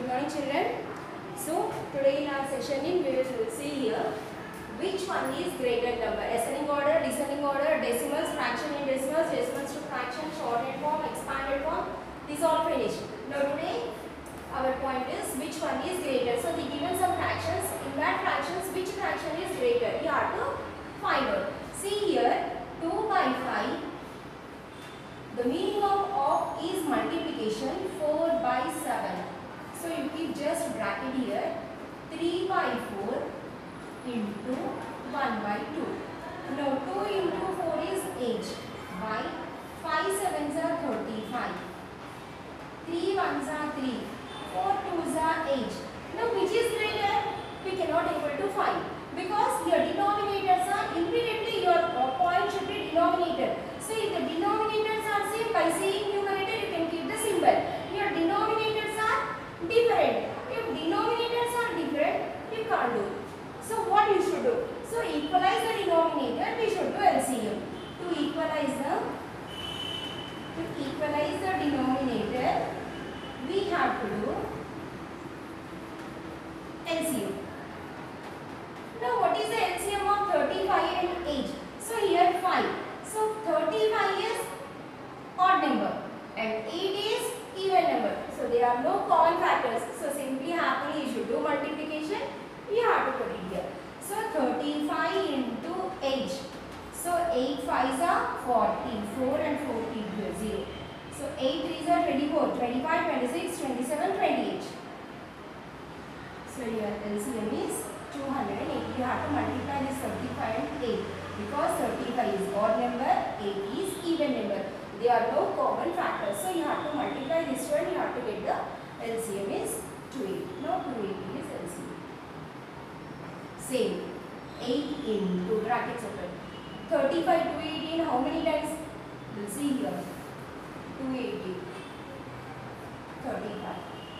Good morning, children. So today in our session we will see here which one is greater number. Ascending order, descending order, decimals, fraction in decimals, decimals to fraction, shortened form, expanded form. These all finished. Now today our point is which one is greater. So they given some fractions. In that fractions, which fraction is greater? You have to find out. See here, 2 by 5. The meaning of is multiplication, 4 by 7. So you keep just bracket here, 3 by 4 into 1 by 2. Now 2 into 4 is 8 by 5 sevens are 35. 3 ones are 3. 4 twos are 8. Now which is greater? We cannot able to find because your denominators are immediately your point should be denominator. So if the denominators are same, by seeing numerator you can keep the symbol. Your denominators are different. If denominators are different, you can't do. So what you should do? So equalize the denominator. We should do LCM. To equalize the denominator, we have to do LCM. Now what is the LCM of 35 and 8? So here 5. So 35 is odd number and 8 is even number. So there are no common factors. So simply happily you should do multiplication. You have to put it here. So 35 into 8. So 8 5s are 44 and 40 0. So 8 3s are 24, 25, 26, 27, 28. So your LCM is 208. You have to multiply this 35 and 8 because 35 is odd number, 8 is even number. There are no common factors. So you have to multiply this one. You have to get the LCM is 280. Now 280 is LCM. Same. 8 into brackets open. 35 280 in how many times? We'll see here. 280. 35.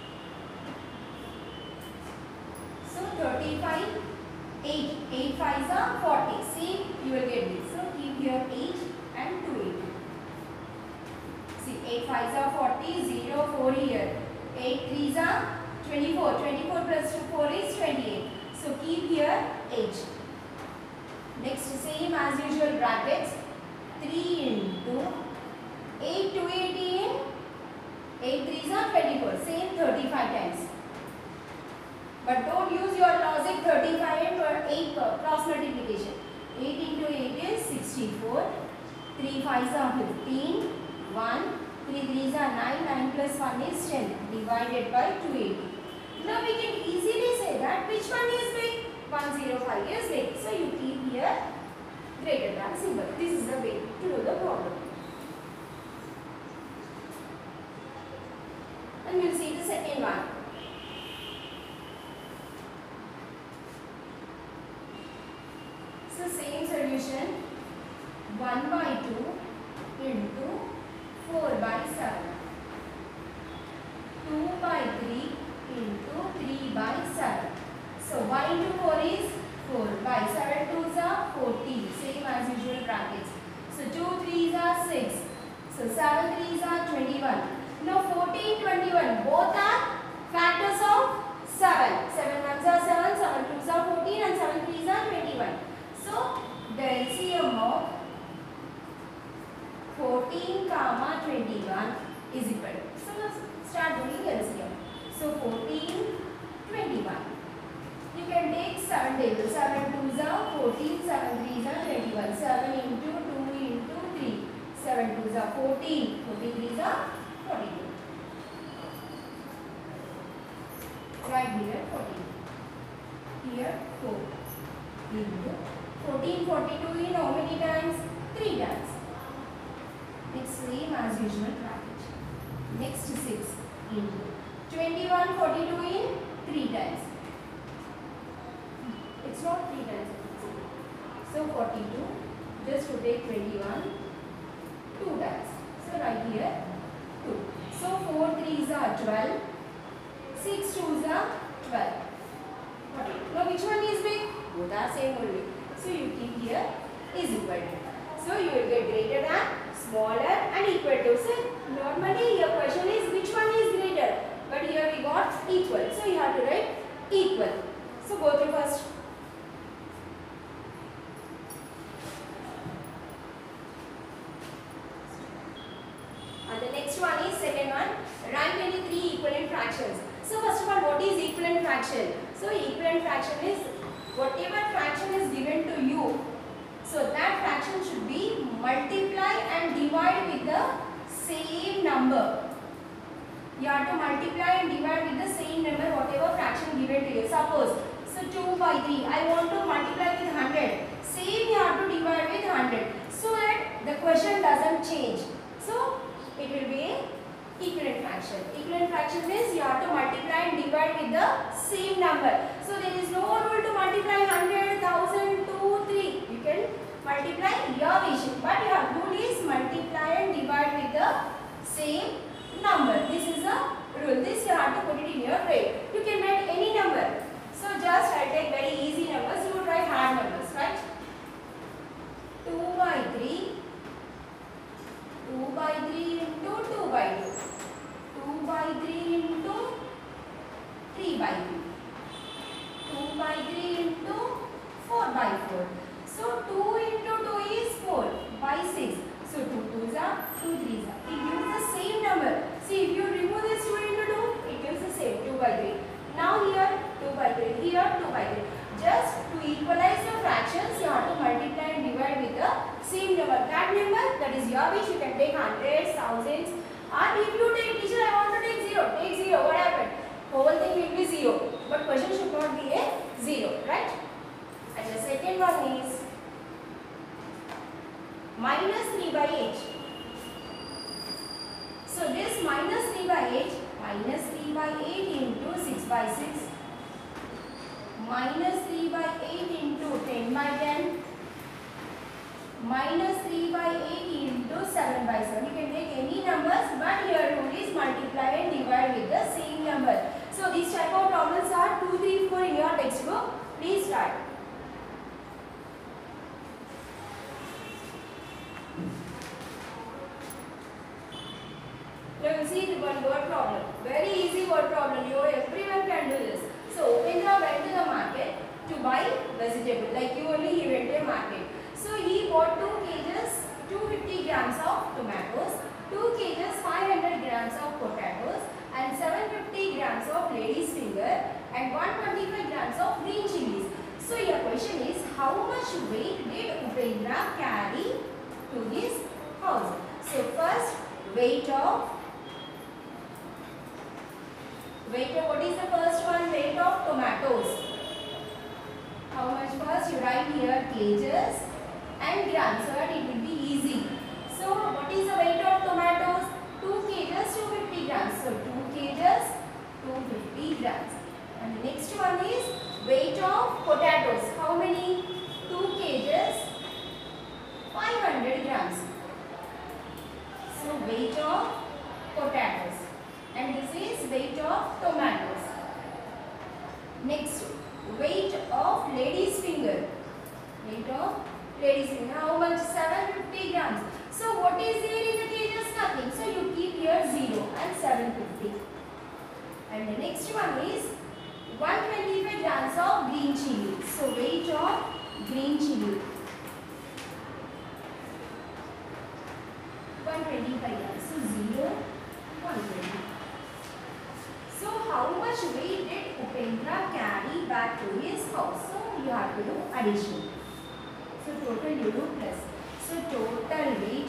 So 35, 8 5s are 40. See, you will get this. So keep here 8 and 280. See, 8 5s are 40, 0, 4 here. 8 3s are 24. 24 plus 4 is 28. So keep here 8. Next, same as usual brackets. 3 into 8 280 in 8 3s are 24. Same 35 times. But don't use your logic 35 and 8 cross multiplication. 8 into 8 is 64. 3 5s are 15. 1. 3 3s are 9. 9 plus 1 is 10. Divided by 280. Now we can easily say that which one is big? 105 is big. So you keep here greater than symbol. This is the way to do the problem. And we will see the second one. So same solution, 1 by 2 into 4 by 7, 2 by 3 into 3 by 7. So 1 into 4 is 4 by 7 2s are 40, same as usual brackets. So 2 3s are 6, so 7 3s are 21. Now 14, 21, both are factors of 7. 7 1s are 7, 7 2s are 14 and 7 3s are 21. So the LCM of 14, 21 is equal to. So let's start doing LCM. So 14, 21. You can take 7 tables. 7 2s are 14, 7 3s are 21. 7 into 2 into 3. 7 2s are 14, 14 3s are 42. Right here 14. Here 4 into 14, 42 in how many times? 3 times. Next same as usual bracket. Next 6 into 21, 42 in 3 times. It's not 3 times. So 42, just to take 21, 2 times. So right here 2. So 4 3s are 12. 6 2s are 12. Now which one is big? Both are same only. So you keep here is equal to. So you will get greater than, smaller and equal to. So normally your question is which one is greater? But here we got equal. one is second one. Write any three equivalent fractions. So first of all, what is equivalent fraction? So equivalent fraction is whatever fraction is given to you. So that fraction should be multiply and divide with the same number. You have to multiply and divide with the same number whatever fraction given to you. Suppose, so 2 by 3. I want to multiply with 100. Same you have to divide with 100. So that the question doesn't change. So it will be a equivalent fraction. Equivalent fraction means you have to multiply and divide with the same number. So there is no rule to multiply 100, 1000, 2, 3. You can multiply your vision. But your rule is multiply and divide with the same number. This is a rule. This you have to put it in your grade. You can write any number. So just I take very easy numbers. You would write hard numbers, right? 2 by 3. 2 by 3 into 2 by 2. 2 by 3 into 3 by 3. 2 by 3 into 4 by 4. So 2 into 2 is 4 by 6. So 2 2s are 2 3s are. It gives the same number. See, if you remove this 2 into 2, it gives the same 2 by 3. Now here 2 by 3, here 2 by 3. Just to equalize the fractions, you have to multiply and divide with the same number. That number, that is your wish. You can take hundreds, thousands. And if you take, teacher, I want to take 0. Take 0. What happened? Whole thing will be 0. But question should not be a 0, right? And the second one is minus 3 by 8. So this minus 3 by 8, minus 3 by 8 into 6 by 6, minus 3 by 8 into 10 by 10, minus 3 by 8 into 7 by 7. You can take any numbers, but your rule is multiply and divide with the same number. So these type of problems are 2, 3, 4 in your textbook. Please start. Now you see the one word problem. Very easy word problem. Everyone can do this. So Upendra went to the market to buy vegetable. Like you only he went to a market. So he bought 2 kgs, 250 grams of tomatoes, 2 kgs, 500 grams of potatoes, and 750 grams of lady's finger, and 125 grams of green chilies. So your question is, how much weight did Upendra carry to his house? So first, weight of what is the first one? Weight of tomatoes. How much first? You write here kgs and grams so that it will be easy. So what is the weight of tomatoes? 2 kgs, 250 grams. So 2 kgs, 250 grams. And the next one is weight of potatoes. How many? 2 kgs, 500 grams. So weight of potatoes. And this is weight of tomatoes. Next, weight of lady's finger. Weight of lady's finger. How much? 750 grams. So what is there in the kgs? Nothing. So you keep here 0 and 750. And the next one is 125 grams of green chili. So weight of green chili. 125 grams. So 0, 120. So how much weight did Upendra carry back to his house? So you have to do addition. So total you do plus. So total weight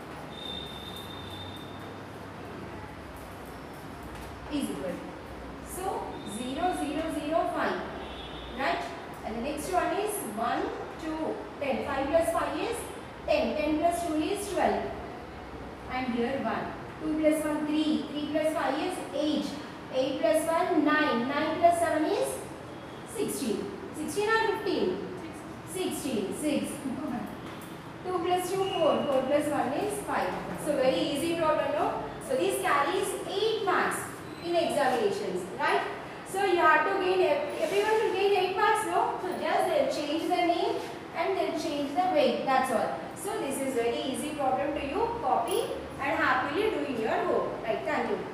is equal. So 0, 0, 0, 5. Right? And the next one is 1, 2, 10. 5 plus 5 is 10. 10 plus 2 is 12. And here 1. 2 plus 1, 3. 3 plus 5 is 8. 8 plus 1, 9. 9 plus 7 is 16. 16 or 15? 16. 6. 2 plus 2, 4. 4 plus 1 is 5. So very easy problem, no? So this carries 8 marks in examinations, right? So you have to gain, everyone will gain 8 marks, no? So just they'll change the name and they'll change the weight, that's all. So this is very easy problem to you. Copy and happily doing your work. Right, thank you.